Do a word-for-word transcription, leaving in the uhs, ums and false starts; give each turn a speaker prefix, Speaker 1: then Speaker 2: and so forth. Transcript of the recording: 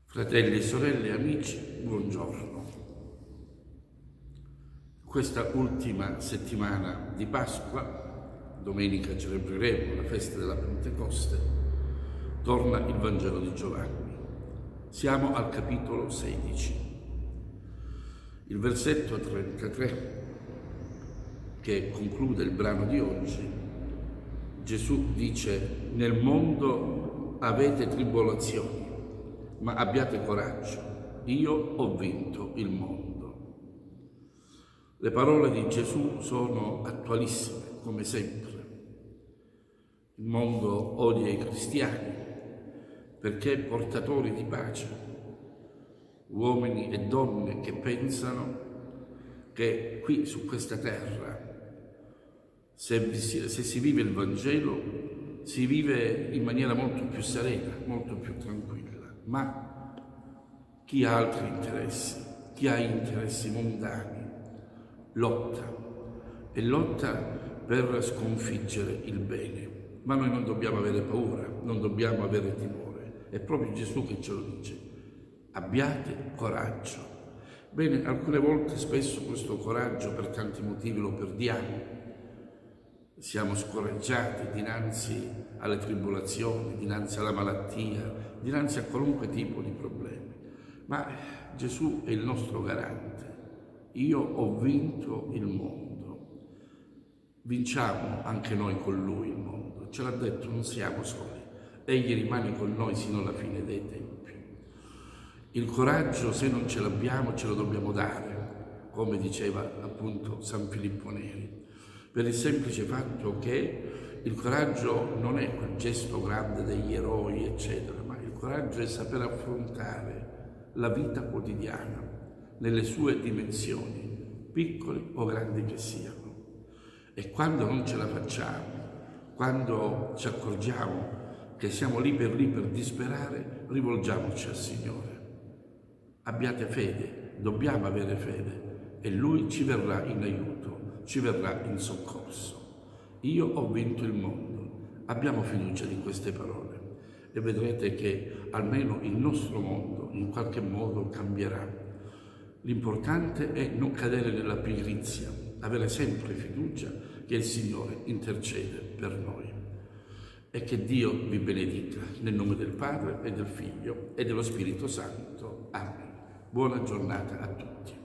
Speaker 1: Fratelli e sorelle, amici, buongiorno. Questa ultima settimana di Pasqua, domenica celebreremo la festa della Pentecoste, torna il Vangelo di Giovanni. Siamo al capitolo sedici. Il versetto trentatré, che conclude il brano di oggi, Gesù dice: nel mondo avete tribolazioni, ma abbiate coraggio, io ho vinto il mondo. Le parole di Gesù sono attualissime, come sempre. Il mondo odia i cristiani perché portatori di pace, uomini e donne che pensano che qui su questa terra, se, se si vive il Vangelo, si vive in maniera molto più serena, molto più tranquilla. Ma chi ha altri interessi, chi ha interessi mondani, lotta e lotta per sconfiggere il bene. Ma noi non dobbiamo avere paura, non dobbiamo avere timore. È proprio Gesù che ce lo dice: abbiate coraggio. Bene, alcune volte, spesso questo coraggio per tanti motivi lo perdiamo. Siamo scoraggiati dinanzi alle tribolazioni, dinanzi alla malattia, dinanzi a qualunque tipo di problemi. Ma Gesù è il nostro garante. Io ho vinto il mondo. Vinciamo anche noi con Lui il mondo. Ce l'ha detto, non siamo soli. Egli rimane con noi sino alla fine dei tempi. Il coraggio, se non ce l'abbiamo, ce lo dobbiamo dare, come diceva appunto San Filippo Neri, per il semplice fatto che il coraggio non è quel gesto grande degli eroi, eccetera, ma il coraggio è saper affrontare la vita quotidiana nelle sue dimensioni, piccole o grandi che siano. E quando non ce la facciamo, quando ci accorgiamo che siamo lì per lì per disperare, rivolgiamoci al Signore. Abbiate fede, dobbiamo avere fede, e Lui ci verrà in aiuto, ci verrà in soccorso. Io ho vinto il mondo. Abbiamo fiducia di queste parole e vedrete che almeno il nostro mondo in qualche modo cambierà. L'importante è non cadere nella pigrizia, avere sempre fiducia che il Signore intercede per noi. E che Dio vi benedica nel nome del Padre e del Figlio e dello Spirito Santo. Amen. Buona giornata a tutti.